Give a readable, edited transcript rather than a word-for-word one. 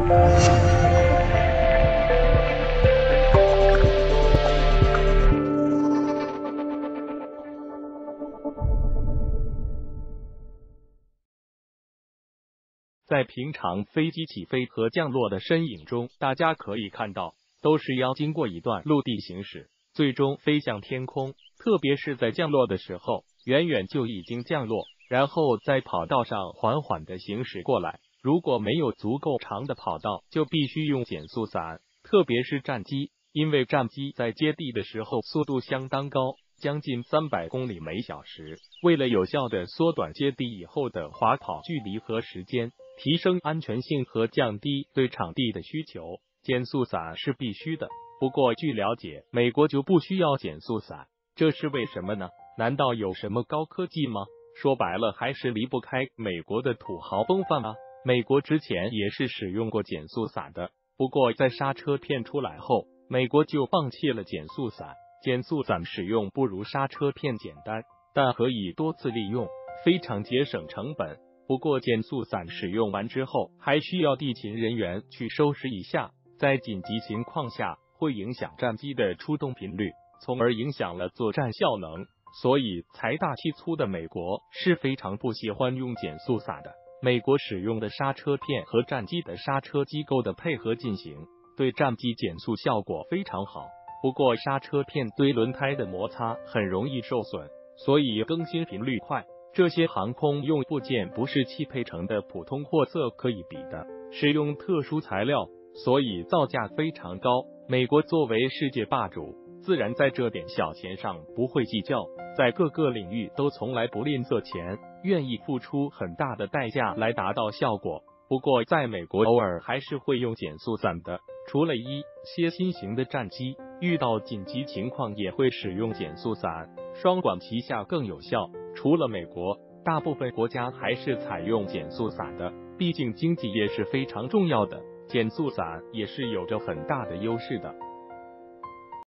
在平常飞机起飞和降落的身影中，大家可以看到，都是要经过一段陆地行驶，最终飞向天空。特别是在降落的时候，远远就已经降落，然后在跑道上缓缓的行驶过来。如果没有足够长的跑道，就必须用减速伞。特别是战机，因为战机在接地的时候速度相当高，将近300公里每小时。为了有效的缩短接地以后的滑跑距离和时间，提升安全性和降低对场地的需求，减速伞是必须的。不过据了解，美国就不需要减速伞，这是为什么呢？难道有什么高科技吗？说白了，还是离不开美国的土豪风范啊。美国之前也是使用过减速伞的，不过在刹车片出来后，美国就放弃了减速伞。减速伞使用不如刹车片简单，但可以多次利用，非常节省成本。不过减速伞使用完之后，还需要地勤人员去收拾一下，在紧急情况下会影响战机的出动频率，从而影响了作战效能。所以财大气粗的美国是非常不喜欢用减速伞的。美国使用的刹车片和战机的刹车机构的配合进行，对战机减速效果非常好。不过刹车片对轮胎的摩擦很容易受损，所以更新频率快。这些航空用部件不是汽配成的普通货色可以比的，是用特殊材料，所以造价非常高。美国作为世界霸主，自然在这点小钱上不会计较，在各个领域都从来不吝啬钱，愿意付出很大的代价来达到效果。不过在美国偶尔还是会用减速伞的，除了一些新型的战机遇到紧急情况也会使用减速伞，双管齐下更有效。除了美国，大部分国家还是采用减速伞的，毕竟经济也是非常重要的，减速伞也是有着很大的优势的。